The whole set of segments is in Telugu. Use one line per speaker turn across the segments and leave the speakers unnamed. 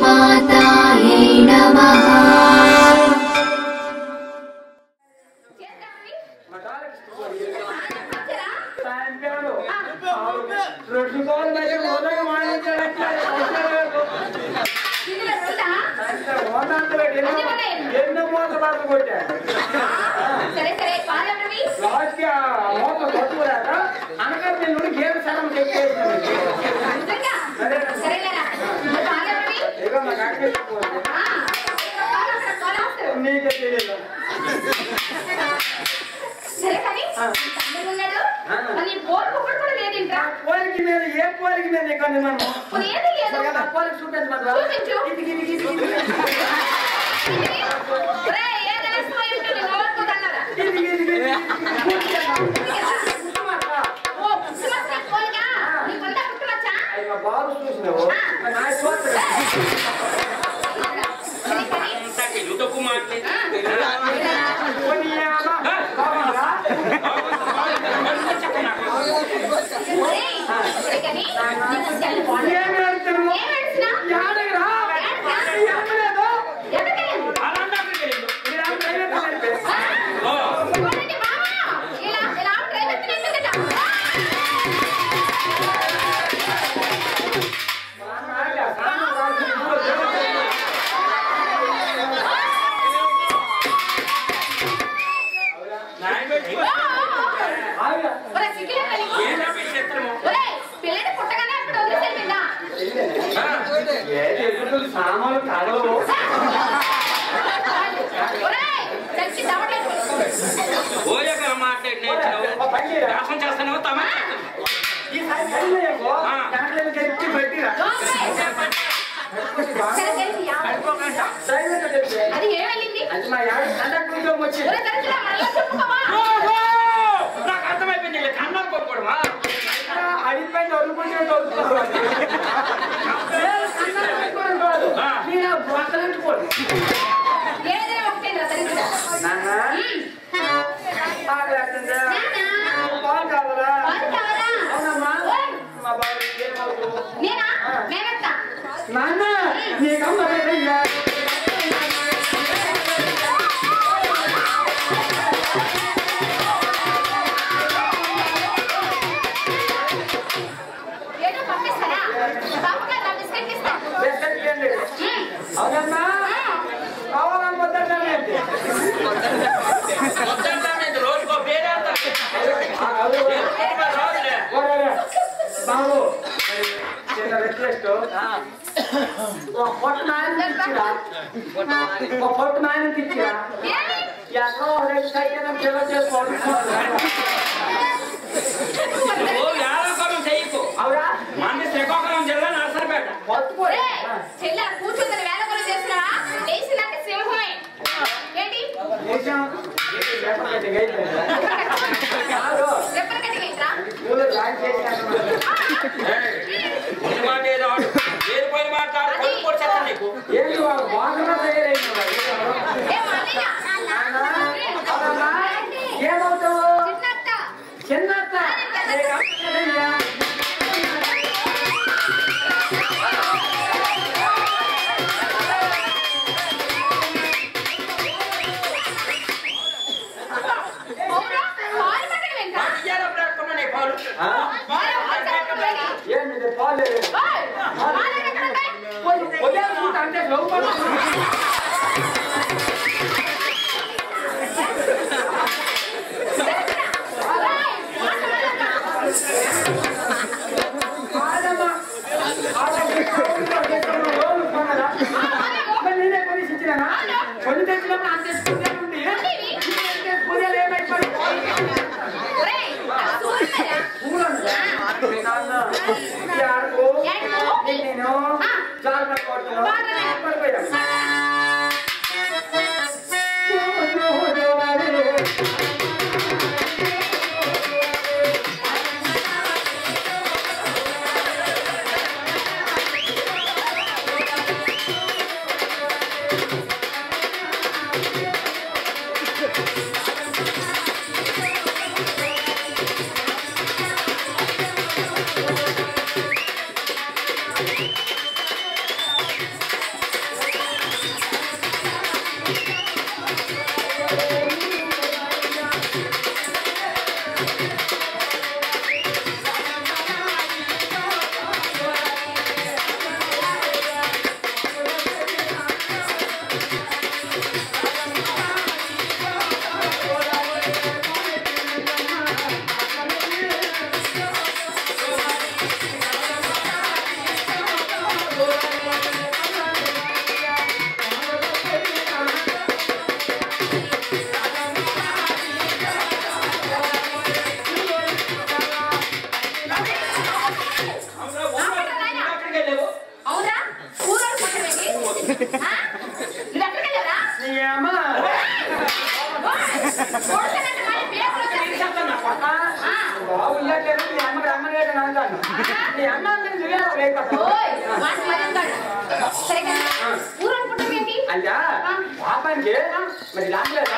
శ్రీమాతాయే నమః. అయ్యా పాపానికి మరి లాగలేదా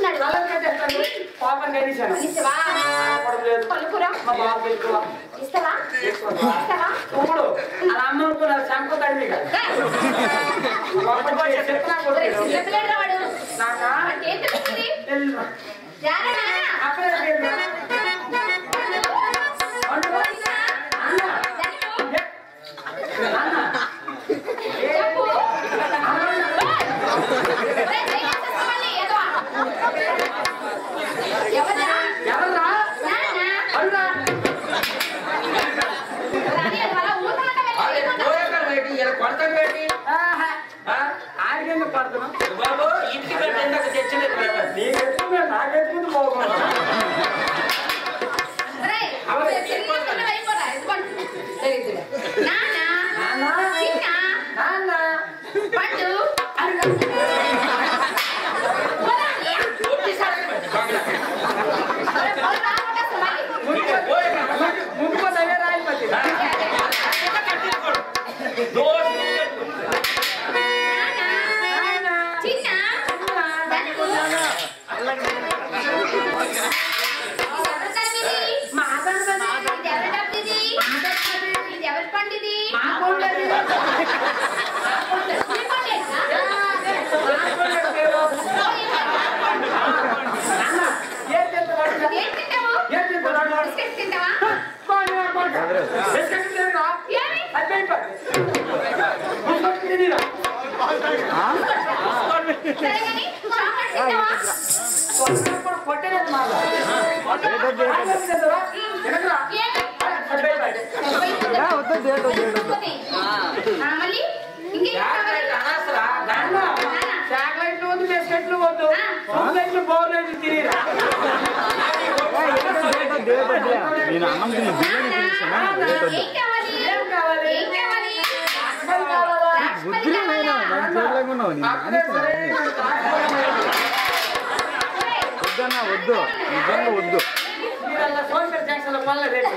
పాపం కనిసాను ఇప్పుడు అలా అమ్మ అనుకున్నారు శంకు కడిమి
బాబు ఇంటికి పెట్టి ఇందాక తెచ్చలేదు
నాకెత్తుకుంటూ పోకుండా చాక్లెట్లు వద్దు బిస్కెట్లు వద్దు చాక్లెట్లు బౌర్లెట్లు తిరిగిరా
వద్దు నిజంగా వద్దు
సోషల్ జాక్సన్ వల్ల రేపు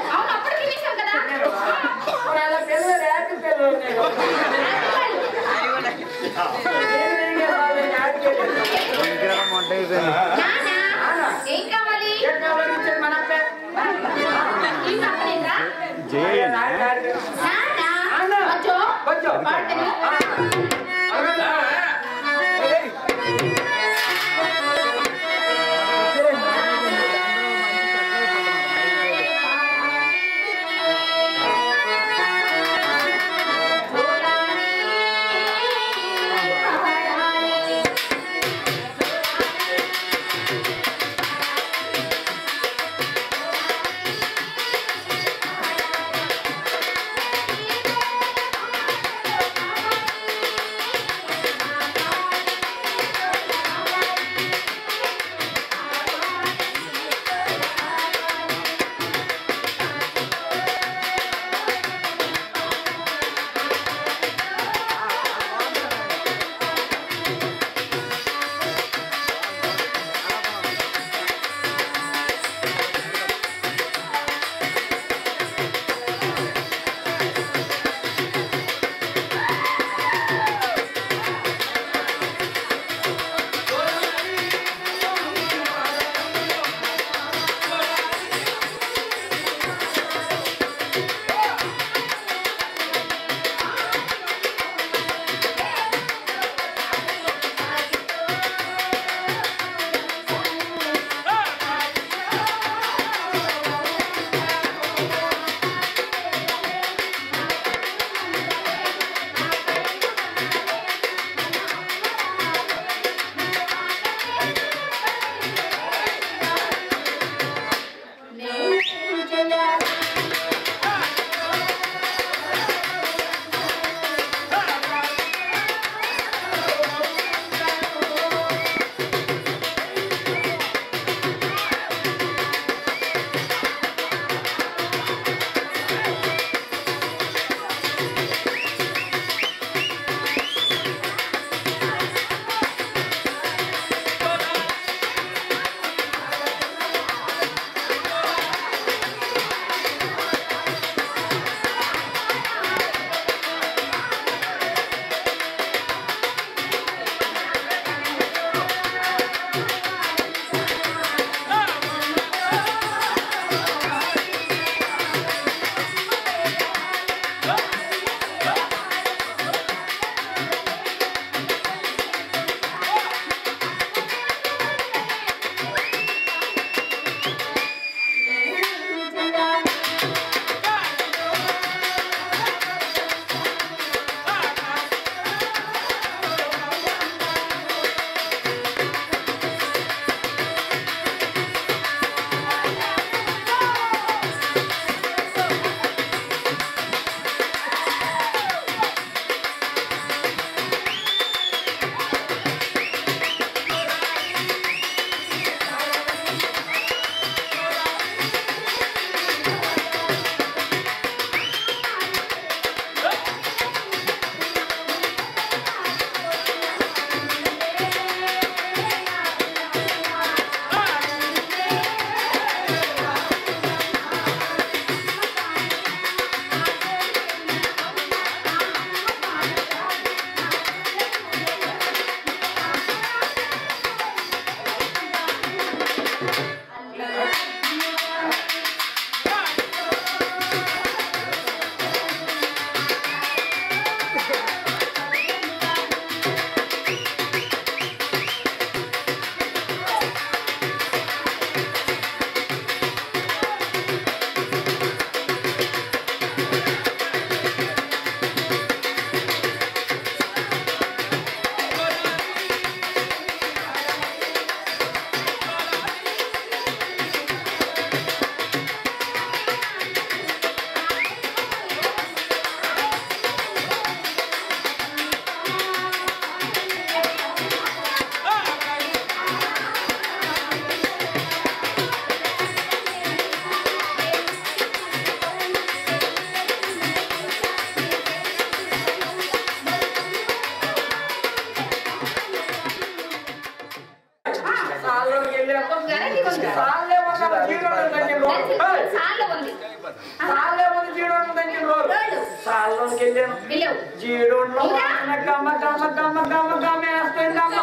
జీడుండ్లో వాసన గమ గమ గమ గమ గమ వేస్తుందమ్మ.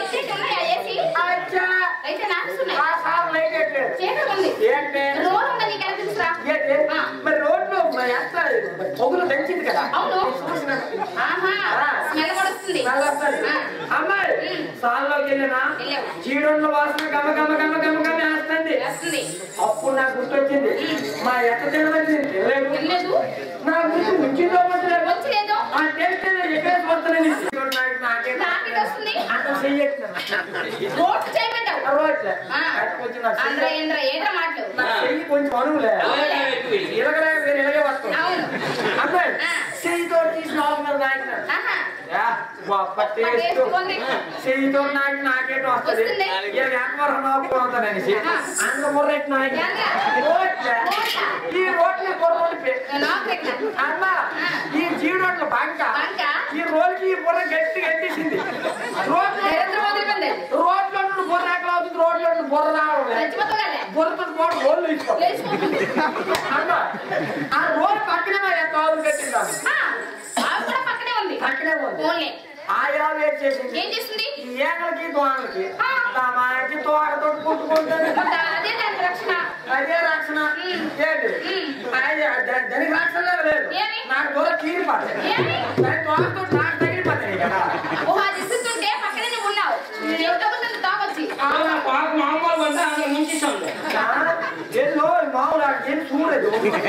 అచ్చా ఆ సార్ లైట్ ఎట్లేదు ఏంటి మరి రోడ్లు వేస్తారు పొగులు తెచ్చింది కదా అమ్మాయి సార్లోకి వెళ్ళినా జీడుండ్ల వాసన గమ గమ గమ గమ గమ వేస్తుంది. అప్పుడు నాకు గుర్తొచ్చింది మా ఎక్క తినలేదు నా గురించి ఉంచిందో వచ్చలేదు ఆ టేస్ట్ ఎక్కడ వస్తానని అంత చెయ్యట్లేదు కొంచెం అనువులే ఇలాగలే మీరు ఇలాగే వస్తాం అమ్మాయి చెయ్యితో తీసిన మీద నాకినాడు గొప్ప టేస్ట్ చెయ్యితో నాకేటో వస్తుంది అనేసి అంత ముర్రెట్ నాయకు ఈ రోడ్లు అమ్మ ఈ జీడోట్ల బంక ఈ రోజుకి ఈ బుర్ర గట్టి గట్టిసింది రోడ్లో నుండి బుర్ర ఎక్కడ అవుతుంది రోడ్లో నుండి బుర్ర రావడం బుర్రతో పోవడం రోడ్లు తీసుకోవాలి అమ్మ ఆ రోడ్ పక్కనే కావులు కట్టిందా పక్కనే ఉంది ఆయా వేట్ చేసింది ఏకలకి దోణలకి తమాకి తోటతో కుట్టుకుంటుంది అదే రక్షణ దానికి రక్షణ లేదు నాకు దూరం తీరిపోతుంది దాని తోటతో నాకు తగిలిపోతాయి కదా ఎన్నో మామూలు ఏం చూడలేదు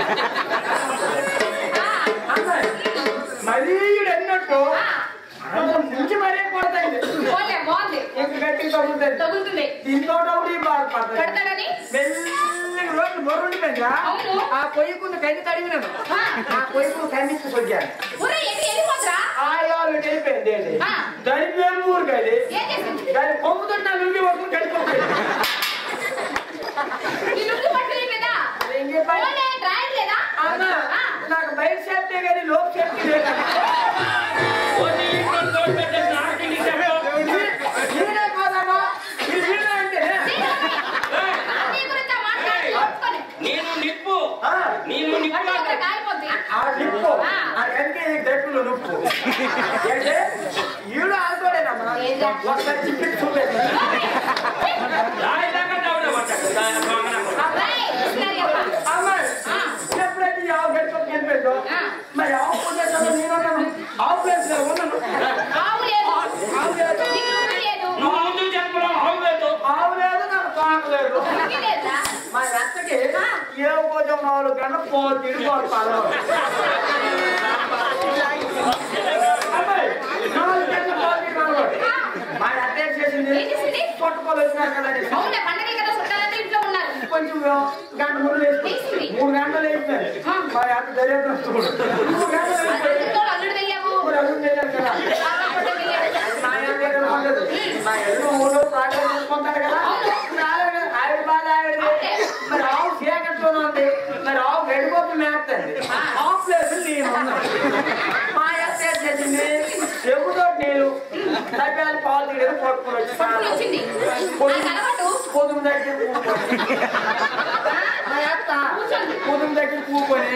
మరీ ఎన్నట్టు ముంచి మరీ కొడతాయి గట్టి తగులుతుంది దీంతో బాధపడతాయి మెల్లగా రోజు బొర్రుండిపోయిందా ఆ పొయ్యికున్న కంది తడిగినాను ఆ పొయ్యికు కందికి కొద్దాను ఆయాలు వెళ్ళిపోయింది దాని మేము ఊరికది దాని కొమ్ముతో నా నుండి పట్టుకుని కడిపోతుంది నాకు బయట సేఫ్టీ కానీ లోపు సేఫ్టీ లేదు డబ్బులు నొప్పు అంటే ఈడు ఆడుకోలేదమ్మా ఒకసారి చికెన్ చూపేది ఎప్పుడైతే ఆవు గడిపి వెళ్ళిపోయిందో మరి ఆవు పొందేదో నేను ఆవు ప్లేస్ ఉన్నాను ఆవు లేదు నాకు తోక లేదు మా రత్తకి ఏ కొంచెం 4 గంటలు పోలు తిరిగిపోతాను మా అత్తే చేసింది పట్టుకోలు వచ్చినారు కదా కొంచెం గంట ముందు వేసుకుంది 3 గంటలు వేసినారు మరి అంత దరిద్రం 3 గంటలు మా ఎల్లు ఊళ్ళో ప్రాణాలు చూసుకుంటారు కదా ఆవిడ బాధ ఆవిడది మరి ఆవు సేకట్టులో ఉంది మరి ఆవు గడిపోతు మేపుతుంది ఆవు ప్లేస్ నేను మా అత్తే చేసింది చెప్పుతో నీళ్ళు తగ్గాలి పాలు తీయడం పట్టుకుని వచ్చి పొదుగు దగ్గర కూకొని మా అత్త పొదుగు దగ్గర కూకొని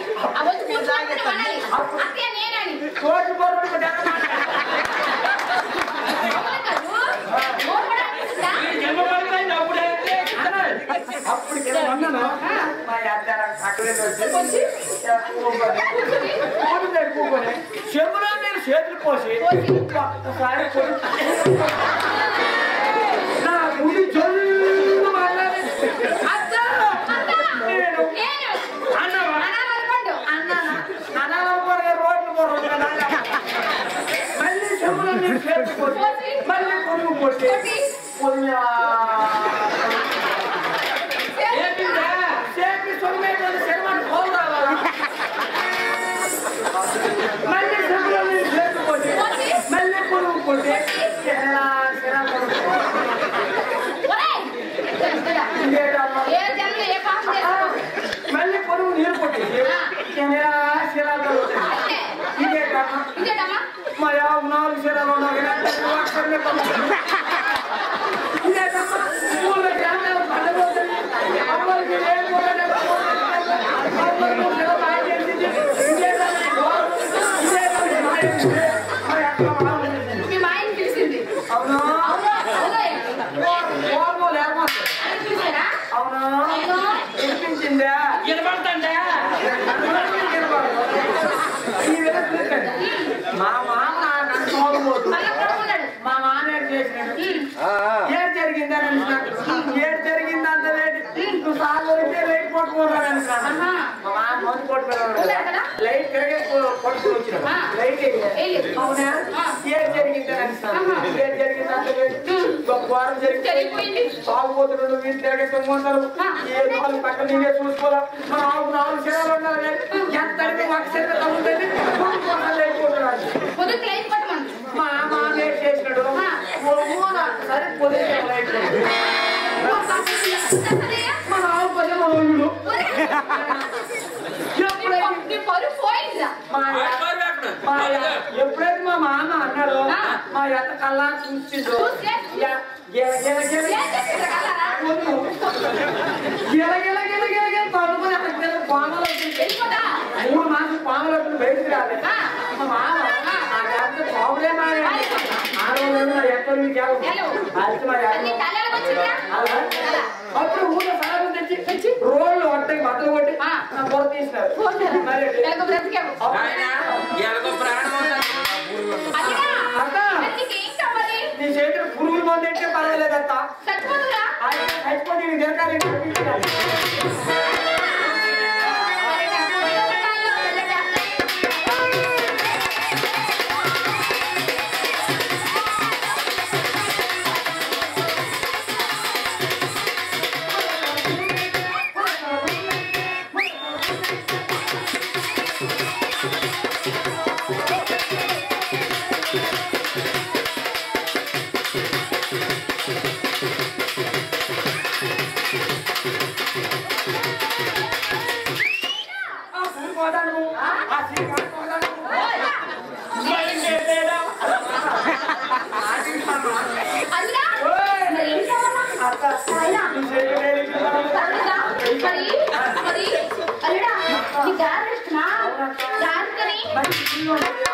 కోటి పొరుగు అప్పుడు ఉన్నాను మా అత్త అక్కడే వచ్చి కూకొని చెవులో నేను చేతులు పోసి ఒక్కసారి నా గుడి జల్లు మాట్లాడి రోడ్లు పోరు మళ్ళీ చెవులో నేను చేతులు పోసి మళ్ళీ కొడుకు పోసి మళ్ళీ చెవులో నేను చేతులు పోసి మళ్ళీ కొడుకు పోసి మళ్ళీ పొరుగు నీరు కొట్టేసి ఇదే మా 4 శిరాలు ఉన్నాయి ఇదే స్కూల్లో పండుగ
మీ మా ఆయన పిలిచింది.
అవునా
అవునా అవునా పిలిచారా?
అవునా
అవునా
వినిపించిందా
వినపడుతుందా
మా మామ నన్ను చూడబోదు
మళ్ళా పడుకున్నాడు.
మా మామ ఏం చేసినాడు ఏం జరిగిందని ఏం జరిగిందంత నువ్వు సార్లు లైట్ పట్టుకోవాలని
ఆహా.
మా మామ మందు పట్టుకోవాలి లైట్ పట్టుకుని వచ్చిన లైట్ అవునా ఏం జరిగిందని ఏం జరిగిందంత గొప్ప వారం
జరిగిపోయింది.
సాగుపోతున్నాడు వీళ్ళు తిరగేస్తున్నారు ఏ నాలుగు పక్కన నీవే చూసుకోవాలా మన ఆవుకు 4 శరాలు ఉండాలి ఎంత అడిగి ఒక శరీరం తగ్గుతుంది అయిపోతున్నాడు
పొద్దుకు లైట్ పట్టమను.
మా మామ ఏం చేసినాడు సరే పొద్దున లైట్ మన ఆవు పదే మన ఊళ్ళు ఎప్పుడైతే మా మామ అన్నాడు మా ఎంత కల్లా చూసిండు పడుకుని అక్కడ పాములు అవుతుంది 3 మాసాలు పాములు అవుతుంది బయటికి రాలేదు మా మామ ప్రాబ్లమ్ ఎక్కడ అప్పుడు ఊళ్ళో సలహా తెచ్చి రోడ్లు వస్తాయి బట్టలు కొట్టి పొర తీసినారు నీ చేతిలో పురుగులు మంది అంటే పర్వాలేదత్త చచ్చిపోతే దొరకాలి
మరి అల్లుడా నీ గారు ఇష్టమా గారు